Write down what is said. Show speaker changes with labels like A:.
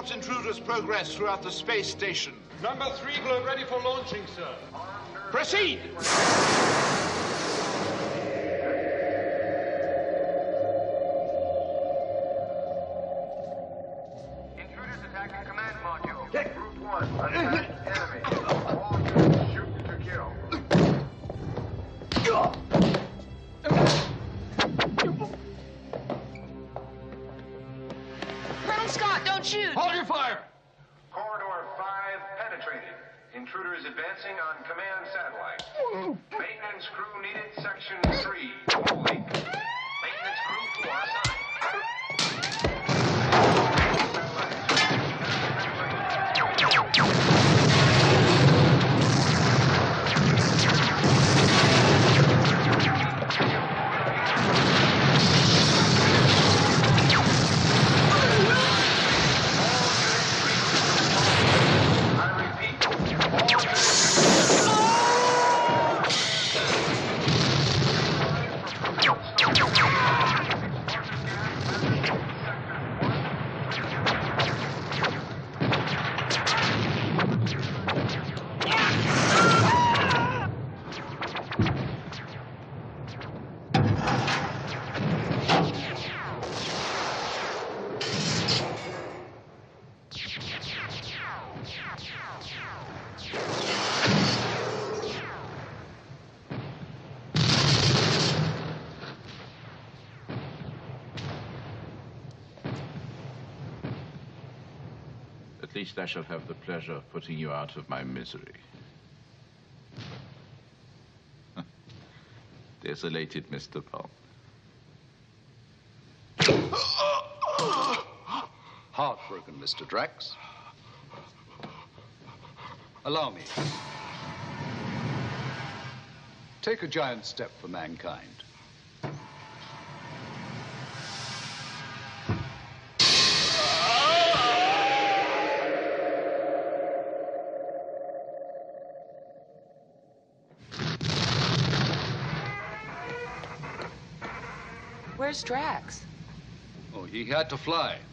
A: Report intruders' progress throughout the space station.
B: Number 3 globe ready for launching, sir.
A: Proceed!
C: Intruders attacking command module. Group 1, attack enemy. All units shoot to kill.
D: Colonel Scott, don't shoot!
B: Hold your fire!
C: Corridor 5 penetrated. Intruders advancing on command satellite. Maintenance crew needed section 3. Holding. Maintenance crew 4 assigned.
E: At least I shall have the pleasure of putting you out of my misery. Desolated, Mr. Bond.
F: Heartbroken, Mr. Drax. Allow me. Take a giant step for mankind.
D: Where's Drax?
F: Oh, he had to fly.